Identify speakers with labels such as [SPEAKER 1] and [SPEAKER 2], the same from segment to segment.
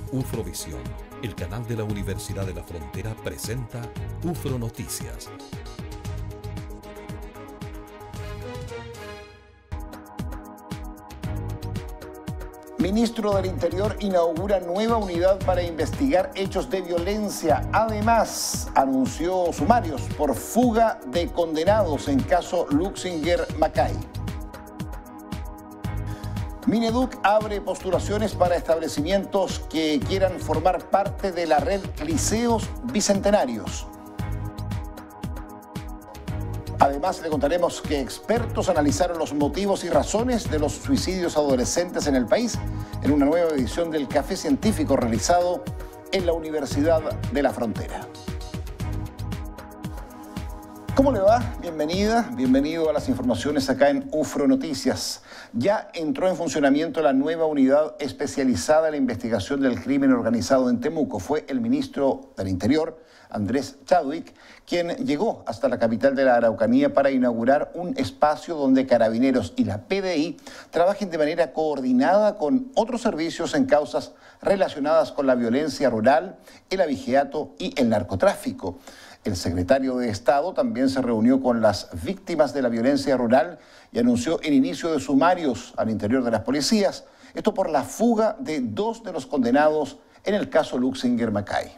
[SPEAKER 1] Ufrovisión, el canal de la Universidad de la Frontera, presenta UFRO Noticias.
[SPEAKER 2] Ministro del Interior inaugura nueva unidad para investigar hechos de violencia. Además, anunció sumarios por fuga de condenados en caso Luxinger-Macay. Mineduc abre postulaciones para establecimientos que quieran formar parte de la red Liceos Bicentenarios. Además, le contaremos que expertos analizaron los motivos y razones de los suicidios adolescentes en el país en una nueva edición del Café Científico realizado en la Universidad de la Frontera. ¿Cómo le va? Bienvenida, bienvenido a las informaciones acá en UFRO Noticias. Ya entró en funcionamiento la nueva unidad especializada en la investigación del crimen organizado en Temuco. Fue el ministro del Interior, Andrés Chadwick, quien llegó hasta la capital de la Araucanía para inaugurar un espacio donde Carabineros y la PDI trabajen de manera coordinada con otros servicios en causas relacionadas con la violencia rural, el abigeato y el narcotráfico. El secretario de Estado también se reunió con las víctimas de la violencia rural y anunció el inicio de sumarios al interior de las policías, esto por la fuga de 2 de los condenados en el caso Luxinger-Macay.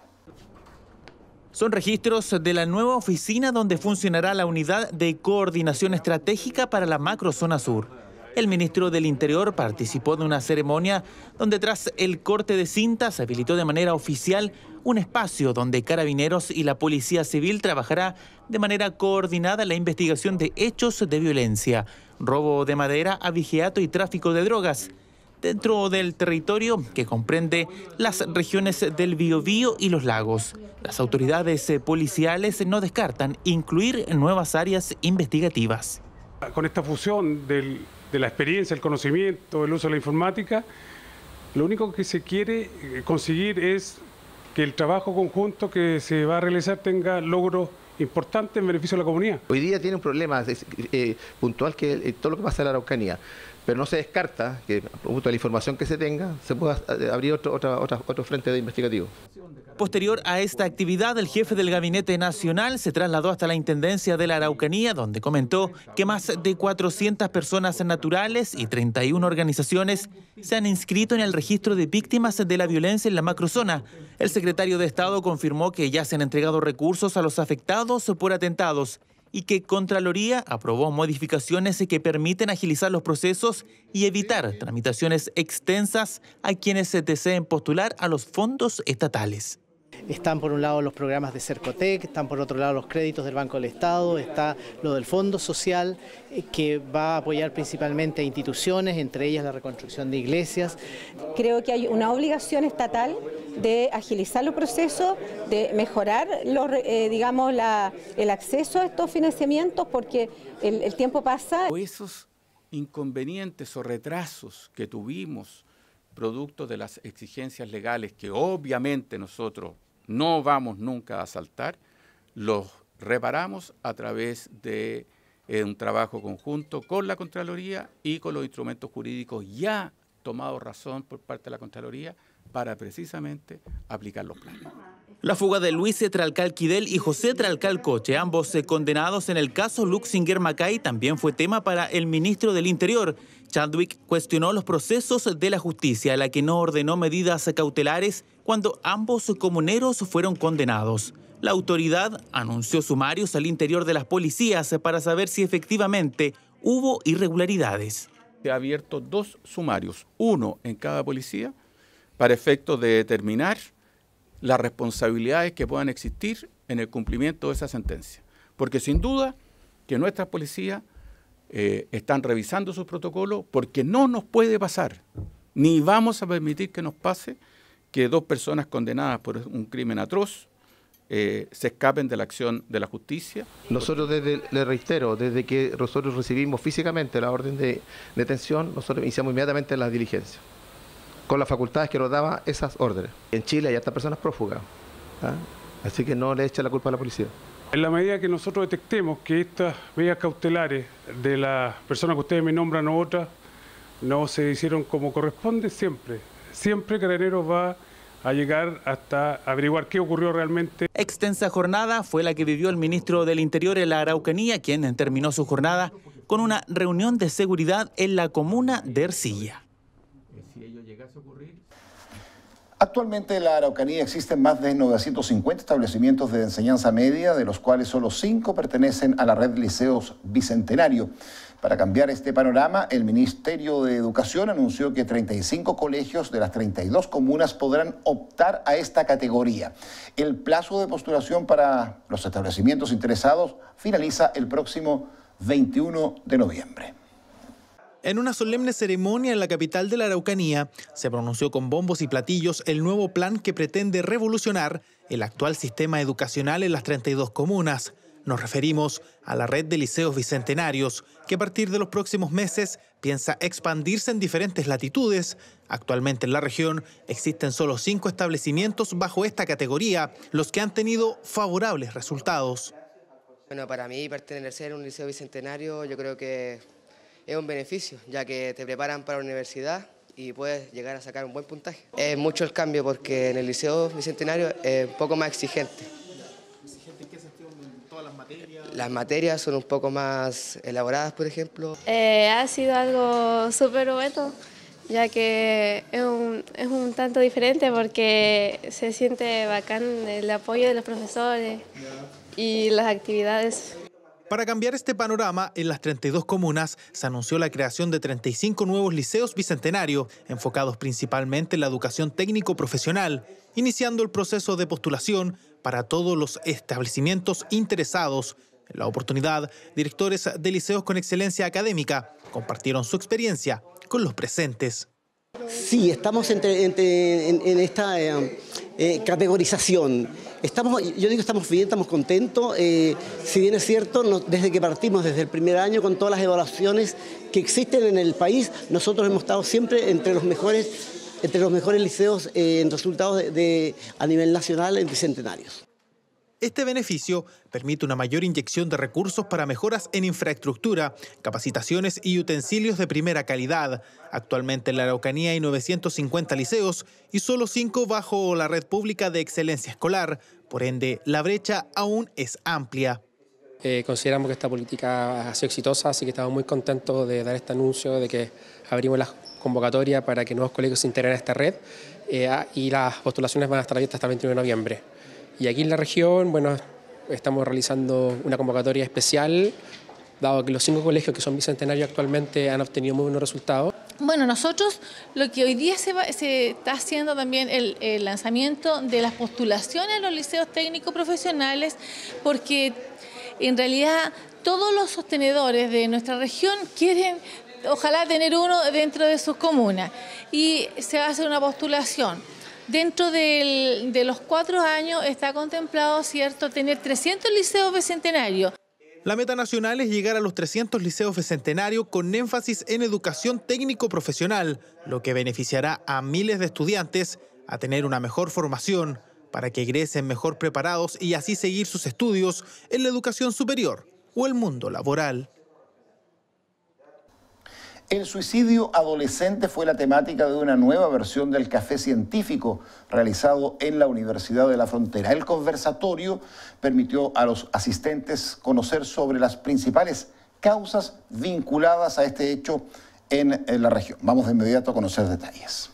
[SPEAKER 3] Son registros de la nueva oficina donde funcionará la unidad de coordinación estratégica para la macrozona sur. El ministro del Interior participó de una ceremonia donde tras el corte de cinta se habilitó de manera oficial un espacio donde Carabineros y la Policía Civil trabajará de manera coordinada en la investigación de hechos de violencia, robo de madera, abigeato y tráfico de drogas, dentro del territorio que comprende las regiones del Biobío y los lagos. Las autoridades policiales no descartan incluir nuevas áreas investigativas.
[SPEAKER 4] Con esta fusión de la experiencia, el conocimiento, el uso de la informática, lo único que se quiere conseguir es que el trabajo conjunto que se va a realizar tenga logros importantes en beneficio de la comunidad.
[SPEAKER 5] Hoy día tiene un problema puntual que todo lo que pasa en la Araucanía, pero no se descarta que, producto de la información que se tenga, se pueda abrir otro frente de investigativo.
[SPEAKER 3] Posterior a esta actividad, el jefe del Gabinete Nacional se trasladó hasta la Intendencia de la Araucanía, donde comentó que más de 400 personas naturales y 31 organizaciones se han inscrito en el registro de víctimas de la violencia en la macrozona. El secretario de Estado confirmó que ya se han entregado recursos a los afectados por atentados y que Contraloría aprobó modificaciones que permiten agilizar los procesos y evitar tramitaciones extensas a quienes se deseen postular a los fondos estatales.
[SPEAKER 6] Están por un lado los programas de Cercotec, están por otro lado los créditos del Banco del Estado, está lo del Fondo Social que va a apoyar principalmente a instituciones, entre ellas la reconstrucción de iglesias.
[SPEAKER 7] Creo que hay una obligación estatal de agilizar los procesos, de mejorar el acceso a estos financiamientos porque el tiempo pasa.
[SPEAKER 8] Esos inconvenientes o retrasos que tuvimos producto de las exigencias legales que obviamente nosotros no vamos nunca a saltar, los reparamos a través de un trabajo conjunto con la Contraloría y con los instrumentos jurídicos ya tomados razón por parte de la Contraloría para precisamente aplicar los planes.
[SPEAKER 3] La fuga de Luis Tralcal Quidel y José Tralcal Coche, ambos condenados en el caso Luxinger-Macay, también fue tema para el ministro del Interior. Chadwick cuestionó los procesos de la justicia, a la que no ordenó medidas cautelares cuando ambos comuneros fueron condenados. La autoridad anunció sumarios al interior de las policías para saber si efectivamente hubo irregularidades.
[SPEAKER 8] Se ha abierto 2 sumarios, uno en cada policía, para efectos de determinar las responsabilidades que puedan existir en el cumplimiento de esa sentencia. Porque sin duda que nuestras policías están revisando sus protocolos porque no nos puede pasar, ni vamos a permitir que nos pase que 2 personas condenadas por un crimen atroz se escapen de la acción de la justicia.
[SPEAKER 5] Nosotros, le reitero, desde que nosotros recibimos físicamente la orden de detención, nosotros iniciamos inmediatamente las diligencias, con las facultades que nos daban esas órdenes. En Chile hay hartas personas prófugas, así que no le echen la culpa a la policía.
[SPEAKER 4] En la medida que nosotros detectemos que estas medidas cautelares de las personas que ustedes me nombran o otras no se hicieron como corresponde, siempre siempre Carabineros va a llegar hasta averiguar qué ocurrió realmente.
[SPEAKER 3] Extensa jornada fue la que vivió el ministro del Interior en la Araucanía, quien terminó su jornada con una reunión de seguridad en la comuna de Ercilla.
[SPEAKER 2] Actualmente en la Araucanía existen más de 950 establecimientos de enseñanza media, de los cuales solo 5 pertenecen a la red Liceos Bicentenario. Para cambiar este panorama, el Ministerio de Educación anunció que 35 colegios de las 32 comunas podrán optar a esta categoría. El plazo de postulación para los establecimientos interesados finaliza el próximo 21 de noviembre.
[SPEAKER 3] En una solemne ceremonia en la capital de la Araucanía, se pronunció con bombos y platillos el nuevo plan que pretende revolucionar el actual sistema educacional en las 32 comunas. Nos referimos a la red de liceos bicentenarios, que a partir de los próximos meses piensa expandirse en diferentes latitudes. Actualmente en la región existen solo 5 establecimientos bajo esta categoría, los que han tenido favorables resultados.
[SPEAKER 9] Bueno, para mí pertenecer a un liceo bicentenario yo creo que es un beneficio, ya que te preparan para la universidad y puedes llegar a sacar un buen puntaje. Es mucho el cambio porque en el liceo bicentenario es un poco más exigente.
[SPEAKER 3] ¿Exigente en qué sentido? ¿En todas las materias?
[SPEAKER 9] Las materias son un poco más elaboradas, por ejemplo.
[SPEAKER 10] Ha sido algo súper bueno, ya que es un tanto diferente porque se siente bacán el apoyo de los profesores y las actividades.
[SPEAKER 3] Para cambiar este panorama, en las 32 comunas se anunció la creación de 35 nuevos liceos bicentenarios, enfocados principalmente en la educación técnico-profesional, iniciando el proceso de postulación para todos los establecimientos interesados. En la oportunidad, directores de liceos con excelencia académica compartieron su experiencia con los presentes.
[SPEAKER 11] Sí, estamos en esta categorización. Yo digo que estamos bien, estamos contentos. Si bien es cierto, desde que partimos, desde el primer año, con todas las evaluaciones que existen en el país, nosotros hemos estado siempre entre los mejores liceos en resultados a nivel nacional en bicentenarios.
[SPEAKER 3] Este beneficio permite una mayor inyección de recursos para mejoras en infraestructura, capacitaciones y utensilios de primera calidad. Actualmente en la Araucanía hay 950 liceos y solo 5 bajo la red pública de excelencia escolar. Por ende, la brecha aún es amplia.
[SPEAKER 12] Consideramos que esta política ha sido exitosa, así que estamos muy contentos de dar este anuncio de que abrimos la convocatoria para que nuevos colegios se integren a esta red y las postulaciones van a estar abiertas hasta el 21 de noviembre. Y aquí en la región, bueno, estamos realizando una convocatoria especial, dado que los 5 colegios que son bicentenarios actualmente han obtenido muy buenos resultados.
[SPEAKER 13] Bueno, nosotros lo que hoy día se está haciendo también el lanzamiento de las postulaciones a los liceos técnicos profesionales, porque en realidad todos los sostenedores de nuestra región quieren, ojalá, tener uno dentro de sus comunas y se va a hacer una postulación. Dentro de los 4 años está contemplado, ¿cierto?, tener 300 liceos bicentenarios.
[SPEAKER 3] La meta nacional es llegar a los 300 liceos bicentenarios con énfasis en educación técnico-profesional, lo que beneficiará a miles de estudiantes a tener una mejor formación para que egresen mejor preparados y así seguir sus estudios en la educación superior o el mundo laboral.
[SPEAKER 2] El suicidio adolescente fue la temática de una nueva versión del Café Científico realizado en la Universidad de la Frontera. El conversatorio permitió a los asistentes conocer sobre las principales causas vinculadas a este hecho en la región. Vamos de inmediato a conocer detalles.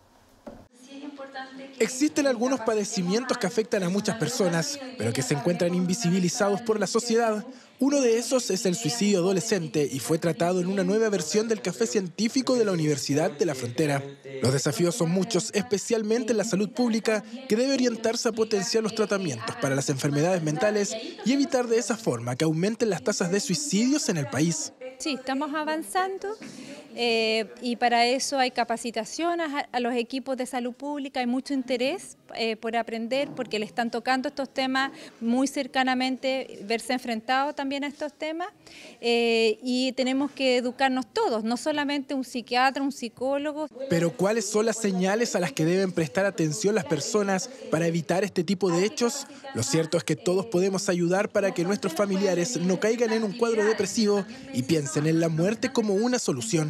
[SPEAKER 14] Existen algunos padecimientos que afectan a muchas personas, pero que se encuentran invisibilizados por la sociedad. Uno de esos es el suicidio adolescente y fue tratado en una nueva versión del Café Científico de la Universidad de la Frontera. Los desafíos son muchos, especialmente en la salud pública, que debe orientarse a potenciar los tratamientos para las enfermedades mentales y evitar de esa forma que aumenten las tasas de suicidios en el país.
[SPEAKER 15] Sí, estamos avanzando y para eso hay capacitación a los equipos de salud pública, hay mucho interés por aprender porque le están tocando estos temas muy cercanamente, verse enfrentados también a estos temas y tenemos que educarnos todos, no solamente un psiquiatra, un psicólogo.
[SPEAKER 14] Pero ¿cuáles son las señales a las que deben prestar atención las personas para evitar este tipo de hechos? Lo cierto es que todos podemos ayudar para que nuestros familiares no caigan en un cuadro depresivo y piensen en la muerte como una solución.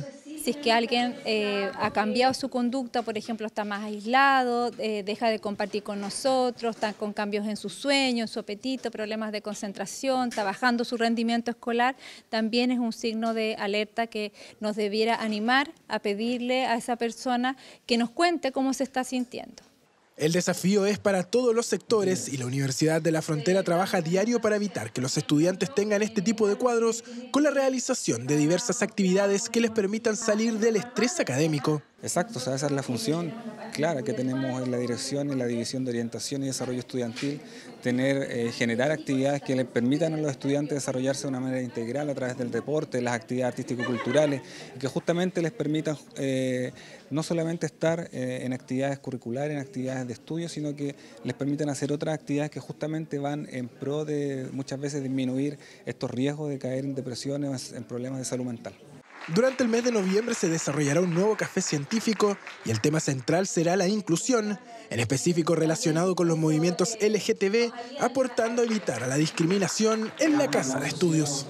[SPEAKER 15] si es que alguien ha cambiado su conducta, por ejemplo, está más aislado, deja de compartir con nosotros, está con cambios en su sueño, en su apetito, problemas de concentración, está bajando su rendimiento escolar, también es un signo de alerta que nos debiera animar a pedirle a esa persona que nos cuente cómo se está sintiendo.
[SPEAKER 14] El desafío es para todos los sectores y la Universidad de la Frontera trabaja a diario para evitar que los estudiantes tengan este tipo de cuadros con la realización de diversas actividades que les permitan salir del estrés académico.
[SPEAKER 16] Exacto, o sea, esa es la función clara que tenemos en la dirección, en la División de Orientación y Desarrollo Estudiantil, generar actividades que les permitan a los estudiantes desarrollarse de una manera integral a través del deporte, las actividades artístico-culturales, y que justamente les permitan no solamente estar en actividades curriculares, en actividades de estudio, sino que les permitan hacer otras actividades que justamente van en pro de muchas veces disminuir estos riesgos de caer en depresiones, en problemas de salud mental.
[SPEAKER 14] Durante el mes de noviembre se desarrollará un nuevo café científico y el tema central será la inclusión, en específico relacionado con los movimientos LGTB, aportando a evitar a la discriminación en la casa de estudios.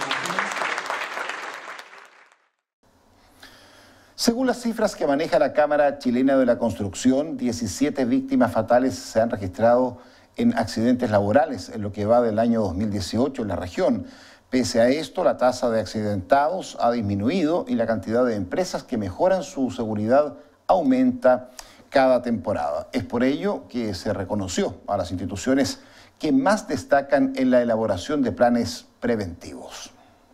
[SPEAKER 2] Según las cifras que maneja la Cámara Chilena de la Construcción, 17 víctimas fatales se han registrado en accidentes laborales en lo que va del año 2018 en la región. Pese a esto, la tasa de accidentados ha disminuido y la cantidad de empresas que mejoran su seguridad aumenta cada temporada. Es por ello que se reconoció a las instituciones que más destacan en la elaboración de planes preventivos.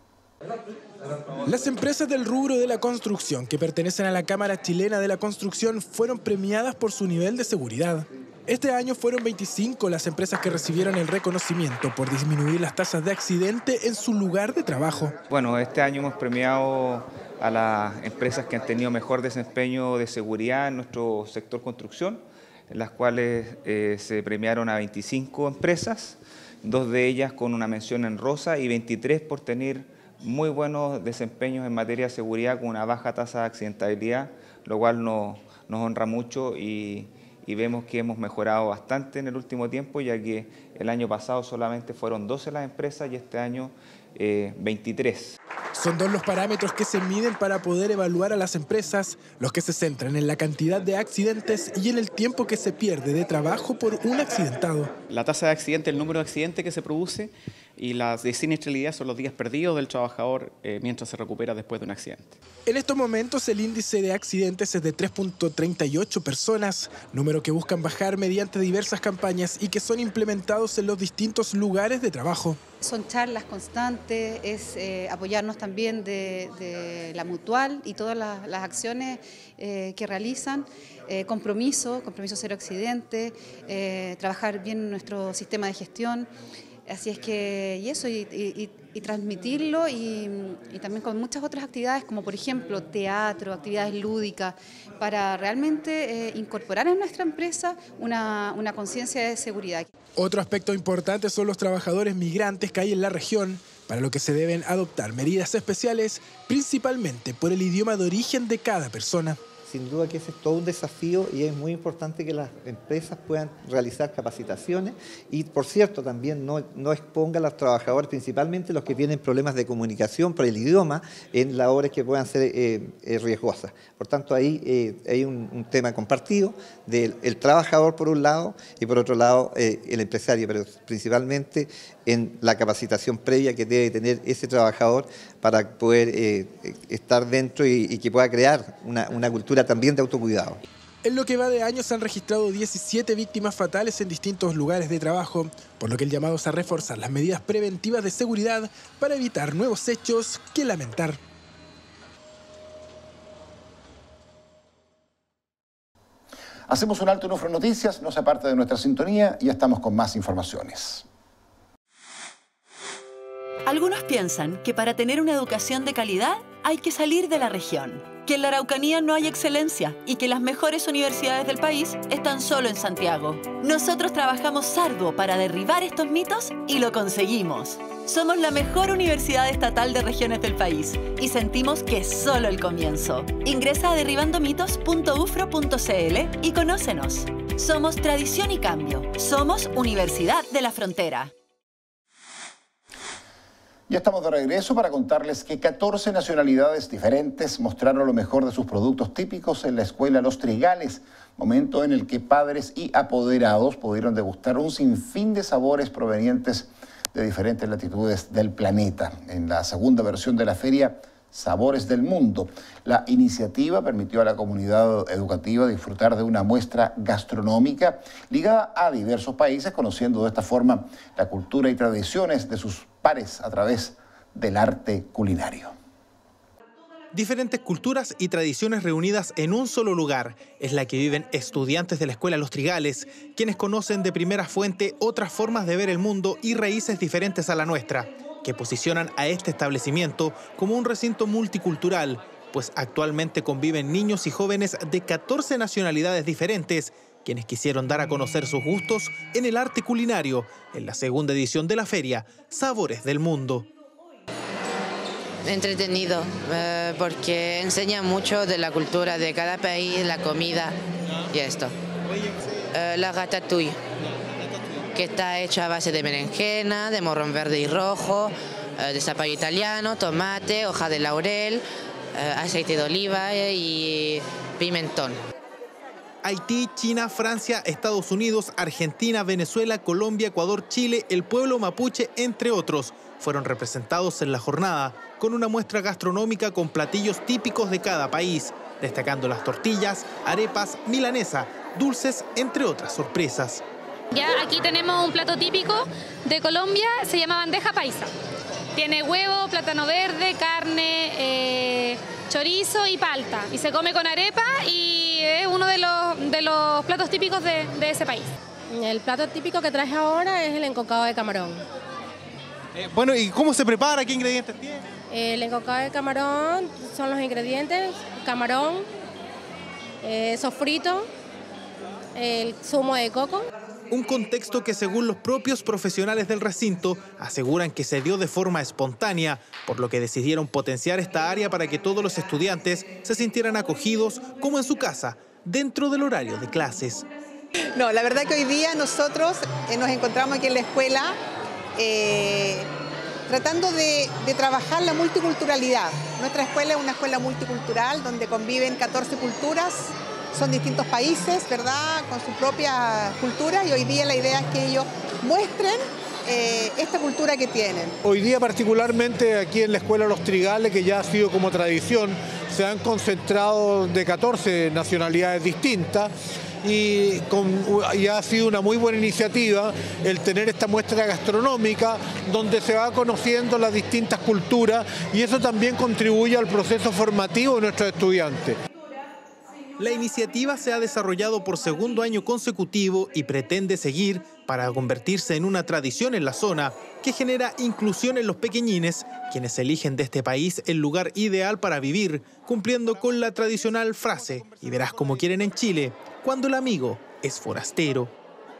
[SPEAKER 14] Las empresas del rubro de la construcción que pertenecen a la Cámara Chilena de la Construcción fueron premiadas por su nivel de seguridad. Este año fueron 25 las empresas que recibieron el reconocimiento por disminuir las tasas de accidente en su lugar de trabajo.
[SPEAKER 17] Bueno, este año hemos premiado a las empresas que han tenido mejor desempeño de seguridad en nuestro sector construcción, en las cuales se premiaron a 25 empresas, 2 de ellas con una mención en rosa y 23 por tener muy buenos desempeños en materia de seguridad con una baja tasa de accidentabilidad, lo cual nos honra mucho y vemos que hemos mejorado bastante en el último tiempo, ya que el año pasado solamente fueron 12 las empresas y este año 23.
[SPEAKER 14] Son 2 los parámetros que se miden para poder evaluar a las empresas, los que se centran en la cantidad de accidentes y en el tiempo que se pierde de trabajo por un accidentado.
[SPEAKER 18] La tasa de accidente, el número de accidentes que se produce, y la de siniestralidad son los días perdidos del trabajador mientras se recupera después de un accidente.
[SPEAKER 14] En estos momentos el índice de accidentes es de 3.38 personas, número que buscan bajar mediante diversas campañas y que son implementados en los distintos lugares de trabajo.
[SPEAKER 19] Son charlas constantes, es apoyarnos también de la Mutual y todas las acciones que realizan, compromiso cero accidente, trabajar bien nuestro sistema de gestión. Así es que, y eso, y transmitirlo y también con muchas otras actividades como por ejemplo teatro, actividades lúdicas, para realmente incorporar en nuestra empresa una conciencia de seguridad.
[SPEAKER 14] Otro aspecto importante son los trabajadores migrantes que hay en la región, para lo que se deben adoptar medidas especiales, principalmente por el idioma de origen de cada persona.
[SPEAKER 20] Sin duda que ese es todo un desafío y es muy importante que las empresas puedan realizar capacitaciones y, por cierto, también no exponga a los trabajadores, principalmente los que tienen problemas de comunicación por el idioma, en labores que puedan ser riesgosas. Por tanto, ahí hay un tema compartido del trabajador por un lado y por otro lado el empresario, pero principalmente en la capacitación previa que debe tener ese trabajador para poder estar dentro y que pueda crear una cultura también de autocuidado.
[SPEAKER 14] En lo que va de año se han registrado 17 víctimas fatales en distintos lugares de trabajo, por lo que el llamado es a reforzar las medidas preventivas de seguridad para evitar nuevos hechos que lamentar.
[SPEAKER 2] Hacemos un alto en Ufro Noticias, no se aparte de nuestra sintonía y ya estamos con más informaciones.
[SPEAKER 21] Algunos piensan que para tener una educación de calidad hay que salir de la región, que en la Araucanía no hay excelencia y que las mejores universidades del país están solo en Santiago. Nosotros trabajamos arduo para derribar estos mitos y lo conseguimos. Somos la mejor universidad estatal de regiones del país y sentimos que es solo el comienzo. Ingresa a derribandomitos.ufro.cl y conócenos. Somos tradición y cambio. Somos Universidad de la Frontera.
[SPEAKER 2] Ya estamos de regreso para contarles que 14 nacionalidades diferentes mostraron lo mejor de sus productos típicos en la escuela Los Trigales, momento en el que padres y apoderados pudieron degustar un sinfín de sabores provenientes de diferentes latitudes del planeta. En la segunda versión de la feria Sabores del Mundo, la iniciativa permitió a la comunidad educativa disfrutar de una muestra gastronómica ligada a diversos países, conociendo de esta forma la cultura y tradiciones de sus pares a través del arte culinario.
[SPEAKER 3] Diferentes culturas y tradiciones reunidas en un solo lugar es la que viven estudiantes de la Escuela Los Trigales, quienes conocen de primera fuente otras formas de ver el mundo y raíces diferentes a la nuestra, que posicionan a este establecimiento como un recinto multicultural, pues actualmente conviven niños y jóvenes de 14 nacionalidades diferentes, quienes quisieron dar a conocer sus gustos en el arte culinario, en la segunda edición de la feria Sabores del Mundo.
[SPEAKER 1] Entretenido, porque enseña mucho de la cultura de cada país, la comida y esto. La ratatouille, que está hecha a base de berenjena, de morrón verde y rojo, de zapallo italiano, tomate, hoja de laurel, aceite de oliva y pimentón.
[SPEAKER 3] Haití, China, Francia, Estados Unidos, Argentina, Venezuela, Colombia, Ecuador, Chile, el pueblo mapuche, entre otros, fueron representados en la jornada con una muestra gastronómica con platillos típicos de cada país, destacando las tortillas, arepas, milanesa, dulces, entre otras sorpresas.
[SPEAKER 22] Ya aquí tenemos un plato típico de Colombia, se llama bandeja paisa. Tiene huevo, plátano verde, carne, chorizo y palta. Y se come con arepa y es uno de los platos típicos de ese país.
[SPEAKER 23] El plato típico que traje ahora es el encocado de camarón.
[SPEAKER 3] Bueno, ¿y cómo se prepara? ¿Qué ingredientes tiene?
[SPEAKER 23] El encocado de camarón son los ingredientes: camarón, sofrito, el zumo de coco.
[SPEAKER 3] Un contexto que, según los propios profesionales del recinto, aseguran que se dio de forma espontánea, por lo que decidieron potenciar esta área para que todos los estudiantes se sintieran acogidos como en su casa, dentro del horario de clases.
[SPEAKER 24] No, la verdad que hoy día nosotros nos encontramos aquí en la escuela tratando de trabajar la multiculturalidad. Nuestra escuela es una escuela multicultural donde conviven 14 culturas. Son distintos países, ¿verdad?, con su propia cultura, y hoy día la idea es que ellos muestren esta cultura que tienen.
[SPEAKER 25] Hoy día particularmente aquí en la Escuela Los Trigales, que ya ha sido como tradición, se han concentrado de 14 nacionalidades distintas y ha sido una muy buena iniciativa el tener esta muestra gastronómica donde se va conociendo las distintas culturas, y eso también contribuye al proceso formativo de nuestros estudiantes.
[SPEAKER 3] La iniciativa se ha desarrollado por segundo año consecutivo y pretende seguir para convertirse en una tradición en la zona que genera inclusión en los pequeñines, quienes eligen de este país el lugar ideal para vivir, cumpliendo con la tradicional frase "y verás como quieren en Chile", cuando el amigo es forastero.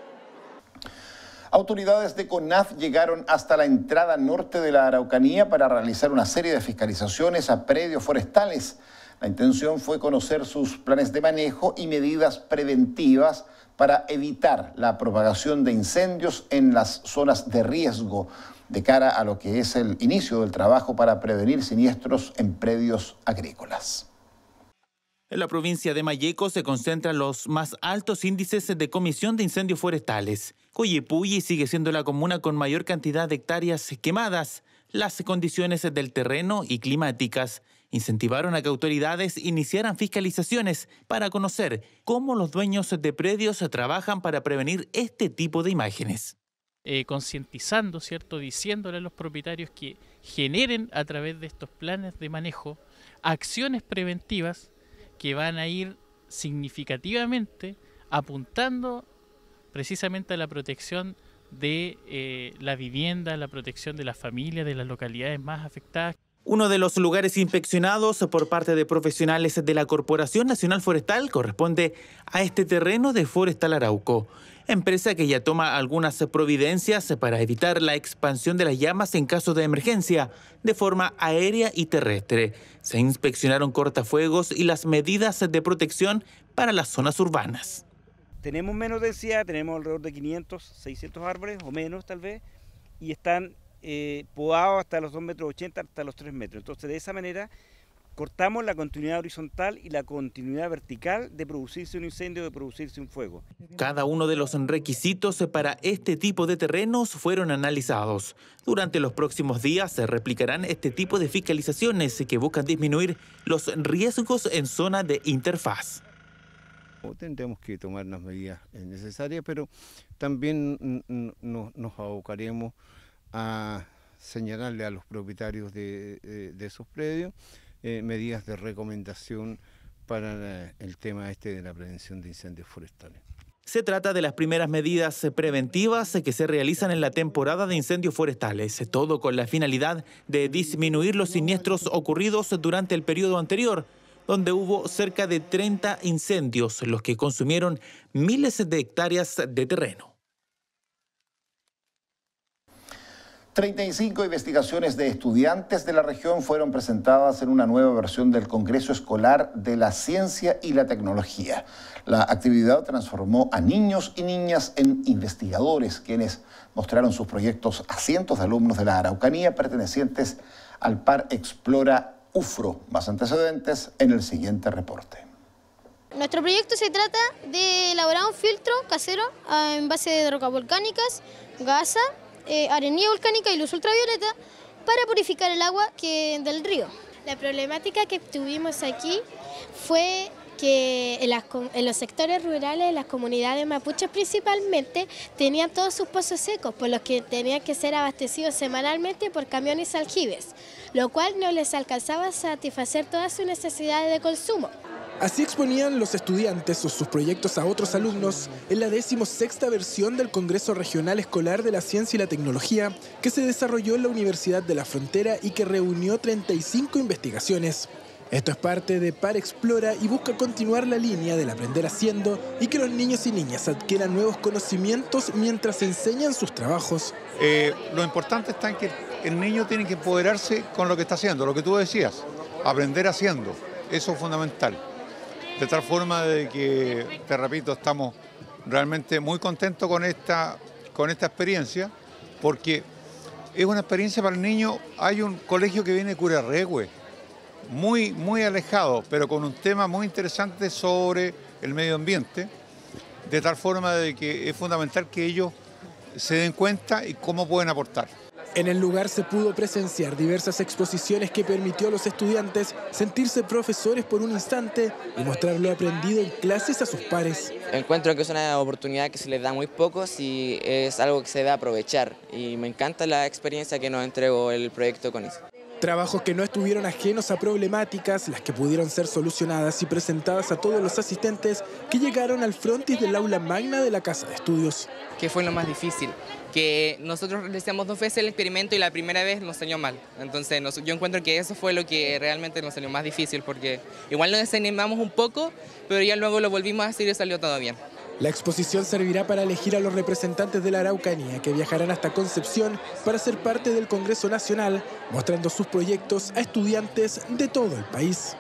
[SPEAKER 2] Autoridades de CONAF llegaron hasta la entrada norte de la Araucanía para realizar una serie de fiscalizaciones a predios forestales. La intención fue conocer sus planes de manejo y medidas preventivas para evitar la propagación de incendios en las zonas de riesgo, de cara a lo que es el inicio del trabajo para prevenir siniestros en predios agrícolas.
[SPEAKER 3] En la provincia de Malleco se concentran los más altos índices de comisión de incendios forestales. Coyipulli sigue siendo la comuna con mayor cantidad de hectáreas quemadas. Las condiciones del terreno y climáticas incentivaron a que autoridades iniciaran fiscalizaciones para conocer cómo los dueños de predios trabajan para prevenir este tipo de imágenes.
[SPEAKER 26] Concientizando, ¿cierto?, diciéndole a los propietarios que generen a través de estos planes de manejo acciones preventivas que van a ir significativamente apuntando precisamente a la protección de la vivienda, la protección de la familia, de las localidades más afectadas.
[SPEAKER 3] Uno de los lugares inspeccionados por parte de profesionales de la Corporación Nacional Forestal corresponde a este terreno de Forestal Arauco, empresa que ya toma algunas providencias para evitar la expansión de las llamas en caso de emergencia, de forma aérea y terrestre. Se inspeccionaron cortafuegos y las medidas de protección para las zonas urbanas.
[SPEAKER 27] Tenemos menos densidad, tenemos alrededor de 500, 600 árboles o menos tal vez, y están
[SPEAKER 4] podado hasta los 2,80 metros, hasta los 3 metros. Entonces, de esa manera cortamos la continuidad horizontal y la continuidad vertical de producirse un incendio, de producirse un fuego.
[SPEAKER 3] Cada uno de los requisitos para este tipo de terrenos fueron analizados. Durante los próximos días se replicarán este tipo de fiscalizaciones que buscan disminuir los riesgos en zona de interfaz.
[SPEAKER 5] Tendremos que tomar las medidas necesarias, pero también nos abocaremos a señalarle a los propietarios de esos predios medidas de recomendación para el tema de la prevención de incendios forestales.
[SPEAKER 3] Se trata de las primeras medidas preventivas que se realizan en la temporada de incendios forestales, todo con la finalidad de disminuir los siniestros ocurridos durante el periodo anterior, donde hubo cerca de 30 incendios, los que consumieron miles de hectáreas de terreno.
[SPEAKER 2] 35 investigaciones de estudiantes de la región fueron presentadas en una nueva versión del Congreso Escolar de la Ciencia y la Tecnología. La actividad transformó a niños y niñas en investigadores, quienes mostraron sus proyectos a cientos de alumnos de la Araucanía pertenecientes al Par Explora UFRO. Más antecedentes en el siguiente reporte.
[SPEAKER 6] Nuestro proyecto se trata de elaborar un filtro casero en base de rocas volcánicas, gasa, arenilla volcánica y luz ultravioleta para purificar el agua del río. La problemática que tuvimos aquí fue que en los sectores rurales, las comunidades mapuches principalmente, tenían todos sus pozos secos, por los que tenían que ser abastecidos semanalmente por camiones aljibes, lo cual no les alcanzaba a satisfacer todas sus necesidades de consumo.
[SPEAKER 14] Así exponían los estudiantes sus proyectos a otros alumnos en la 16ª versión del Congreso Regional Escolar de la Ciencia y la Tecnología, que se desarrolló en la Universidad de la Frontera y que reunió 35 investigaciones. Esto es parte de Par Explora y busca continuar la línea del aprender haciendo y que los niños y niñas adquieran nuevos conocimientos mientras enseñan sus trabajos.
[SPEAKER 25] Lo importante está en que el niño tiene que empoderarse con lo que está haciendo, lo que tú decías, aprender haciendo, eso es fundamental. De tal forma de que, te repito, estamos realmente muy contentos con esta experiencia, porque es una experiencia para el niño. Hay un colegio que viene de Curarrehue, muy alejado, pero con un tema muy interesante sobre el medio ambiente, de tal forma de que es fundamental que ellos se den cuenta y cómo pueden aportar.
[SPEAKER 14] En el lugar se pudo presenciar diversas exposiciones que permitió a los estudiantes sentirse profesores por un instante y mostrar lo aprendido en clases a sus pares.
[SPEAKER 7] Encuentro que es una oportunidad que se les da a muy pocos y es algo que se debe aprovechar. Y me encanta la experiencia que nos entregó el proyecto CONICET.
[SPEAKER 14] Trabajos que no estuvieron ajenos a problemáticas, las que pudieron ser solucionadas y presentadas a todos los asistentes que llegaron al frontis del aula magna de la Casa de Estudios.
[SPEAKER 8] ¿Qué fue lo más difícil? Que nosotros realizamos 2 veces el experimento y la primera vez nos salió mal. Entonces yo encuentro que eso fue lo que realmente nos salió más difícil, porque igual nos desanimamos un poco, pero ya luego lo volvimos a hacer y salió todo bien.
[SPEAKER 14] La exposición servirá para elegir a los representantes de la Araucanía que viajarán hasta Concepción para ser parte del Congreso Nacional, mostrando sus proyectos a estudiantes de todo el país.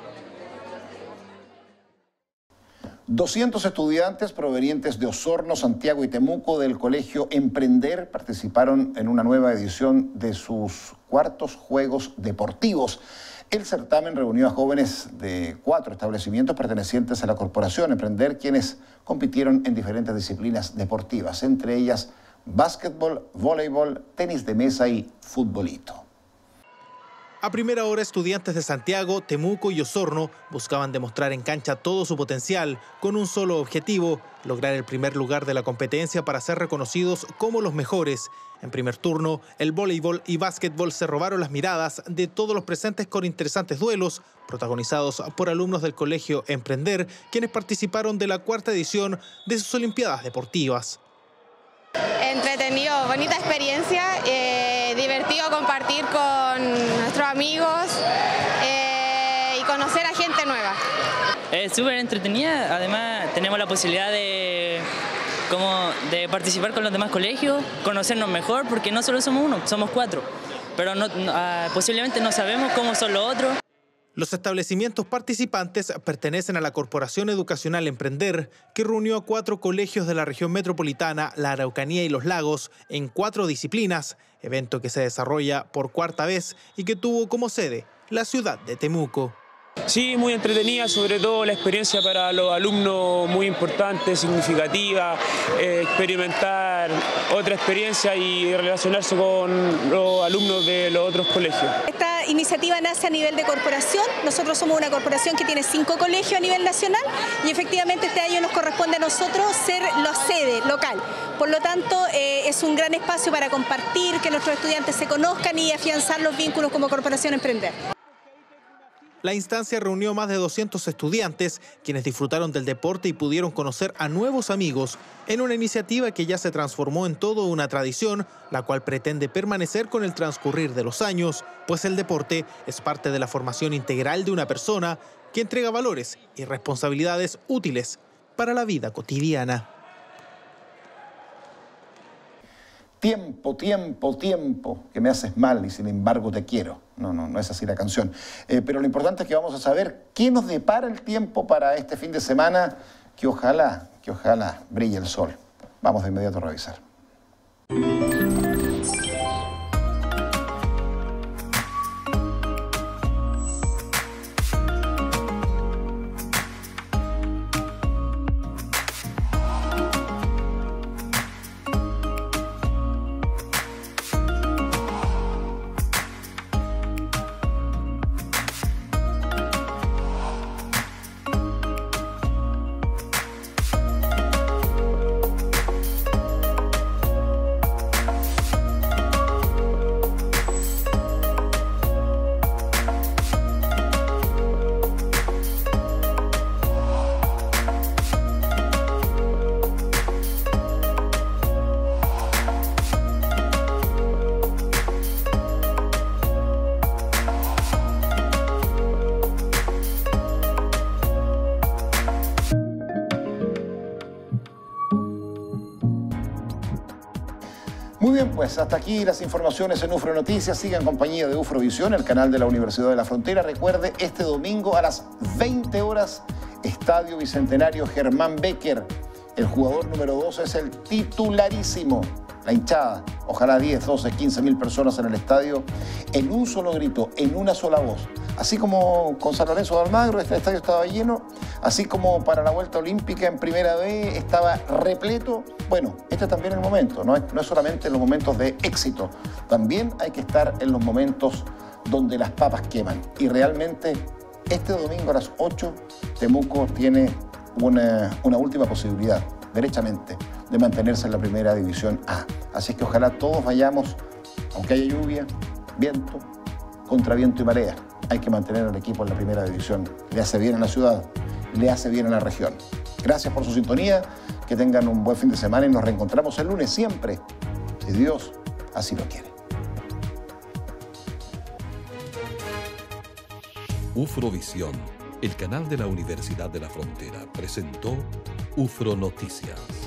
[SPEAKER 2] 200 estudiantes provenientes de Osorno, Santiago y Temuco del Colegio Emprender participaron en una nueva edición de sus cuartos Juegos Deportivos. El certamen reunió a jóvenes de 4 establecimientos pertenecientes a la Corporación Emprender, quienes compitieron en diferentes disciplinas deportivas, entre ellas básquetbol, voleibol, tenis de mesa y futbolito.
[SPEAKER 3] A primera hora, estudiantes de Santiago, Temuco y Osorno buscaban demostrar en cancha todo su potencial con un solo objetivo: lograr el primer lugar de la competencia para ser reconocidos como los mejores. En primer turno, el voleibol y básquetbol se robaron las miradas de todos los presentes con interesantes duelos, protagonizados por alumnos del Colegio Emprender, quienes participaron de la 4ª edición de sus Olimpiadas Deportivas.
[SPEAKER 9] Entretenido, bonita experiencia, divertido compartir con nuestros amigos y conocer a gente nueva.
[SPEAKER 27] Es súper entretenida, además tenemos la posibilidad de participar con los demás colegios, conocernos mejor, porque no solo somos uno, somos 4, pero posiblemente no sabemos cómo son los otros.
[SPEAKER 3] Los establecimientos participantes pertenecen a la Corporación Educacional Emprender, que reunió a 4 colegios de la región metropolitana, la Araucanía y los Lagos en 4 disciplinas, evento que se desarrolla por 4ª vez y que tuvo como sede la ciudad de Temuco.
[SPEAKER 10] Sí, muy entretenida, sobre todo la experiencia para los alumnos muy importante, significativa, experimentar otra experiencia y relacionarse con los alumnos de los otros colegios.
[SPEAKER 11] Esta iniciativa nace a nivel de corporación. Nosotros somos una corporación que tiene 5 colegios a nivel nacional y efectivamente este año nos corresponde a nosotros ser la sede local. Por lo tanto, es un gran espacio para compartir, que nuestros estudiantes se conozcan y afianzar los vínculos como Corporación Emprender.
[SPEAKER 3] La instancia reunió más de 200 estudiantes, quienes disfrutaron del deporte y pudieron conocer a nuevos amigos en una iniciativa que ya se transformó en toda una tradición, la cual pretende permanecer con el transcurrir de los años, pues el deporte es parte de la formación integral de una persona que entrega valores y responsabilidades útiles para la vida cotidiana.
[SPEAKER 2] Tiempo, tiempo, tiempo, que me haces mal y sin embargo te quiero. No es así la canción. Pero lo importante es que vamos a saber qué nos depara el tiempo para este fin de semana, que ojalá brille el sol. Vamos de inmediato a revisar. Muy bien, pues hasta aquí las informaciones en UFRO Noticias. Siga en compañía de UFROvisión, el canal de la Universidad de la Frontera. Recuerde, este domingo a las 20 horas, Estadio Bicentenario Germán Becker. El jugador número 2 es el titularísimo. La hinchada, ojalá 10, 12, 15 mil personas en el estadio, en un solo grito, en una sola voz. Así como con San Lorenzo de Almagro, este estadio estaba lleno, así como para la vuelta olímpica en Primera B estaba repleto. Bueno, este también es el momento, no es solamente en los momentos de éxito, también hay que estar en los momentos donde las papas queman. Y realmente, este domingo a las 8, Temuco tiene una última posibilidad, derechamente, de mantenerse en la Primera División A. Así que ojalá todos vayamos, aunque haya lluvia, viento, contra viento y marea. Hay que mantener al equipo en la Primera División. Le hace bien a la ciudad, le hace bien a la región. Gracias por su sintonía, que tengan un buen fin de semana y nos reencontramos el lunes siempre, si Dios así lo quiere.
[SPEAKER 12] UFROvisión, el canal de la Universidad de la Frontera, presentó UFRO Noticias.